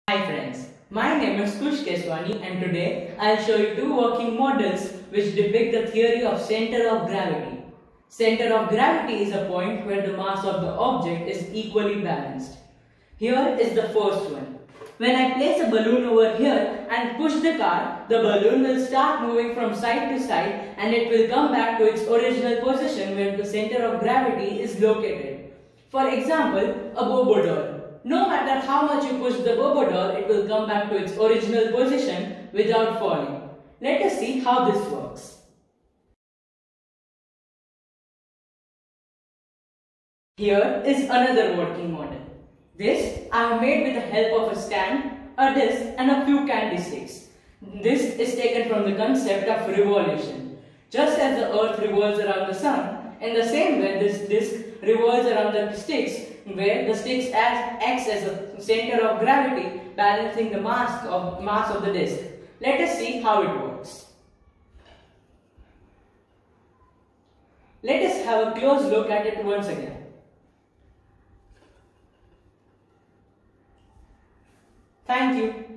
Hi friends, my name is Kush Keswani and today I'll show you two working models which depict the theory of center of gravity. Center of gravity is a point where the mass of the object is equally balanced. Here is the first one. When I place a balloon over here and push the car, the balloon will start moving from side to side and it will come back to its original position where the center of gravity is located. For example, a Bobo doll. No matter how much you push the Bobo doll, it will come back to its original position without falling. Let us see how this works. Here is another working model. This I have made with the help of a stand, a disc and a few candy sticks. This is taken from the concept of revolution. Just as the earth revolves around the sun, in the same way this disc revolves around the sticks, where the sticks acts as a center of gravity, balancing the mass of the disc. Let us see how it works. Let us have a close look at it once again. Thank you.